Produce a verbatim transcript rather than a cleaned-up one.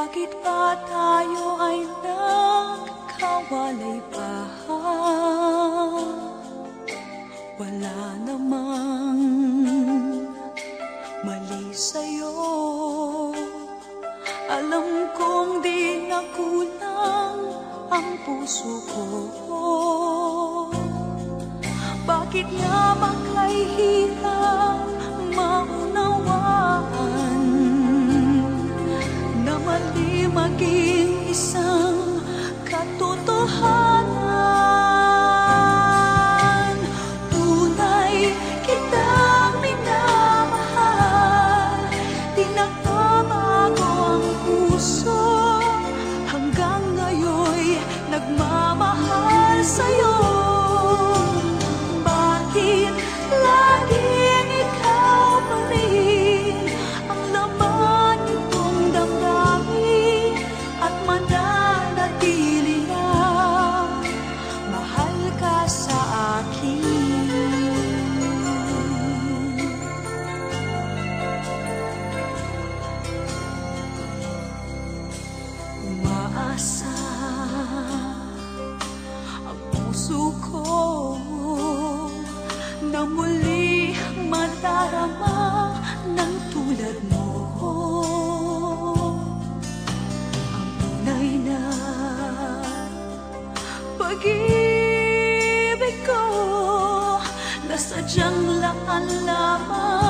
Bakit ba tayo ay nagkawalay pa? Wala namang mali sa'yo. Alam kong di na kulang ang puso ko. Bakit nga ba kay hirap maunawaan na mali maging isang katotohanan? Tunay kitang minamahal, di nagbabago ang puso, hanggang ngayon'y nagmamahal sa'yo. Bakit laging ikaw pa rin ang laman nitong damdamin at mananatili na mahal ka sa akin? Umaasa ang puso ko na muli madarama ng tulad mo. Ang tunay na pag-ibig ko na sadyang lakan lamang